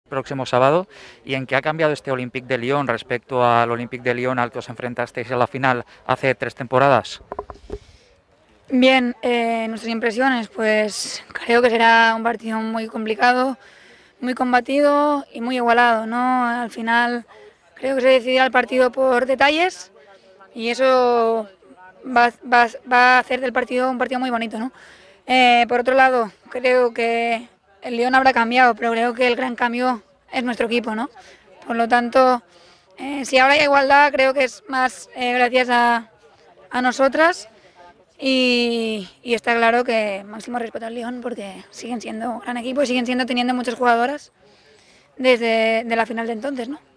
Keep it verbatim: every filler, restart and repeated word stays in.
próximo sábado y en qué ha cambiado este Olympique de Lyon respecto al Olympique de Lyon al que os enfrentasteis en la final hace tres temporadas. Bien, eh, nuestras impresiones, pues creo que será un partido muy complicado, muy combatido y muy igualado, ¿no? Al final creo que se decidirá el partido por detalles y eso va, va, va a hacer del partido un partido muy bonito, ¿no? Eh, por otro lado, creo que el Lyon habrá cambiado, pero creo que el gran cambio es nuestro equipo, ¿no? Por lo tanto, eh, si ahora hay igualdad, creo que es más eh, gracias a, a nosotras. Y, y está claro que máximo respeto al Lyon porque siguen siendo un gran equipo y siguen siendo teniendo muchas jugadoras desde de la final de entonces, ¿no?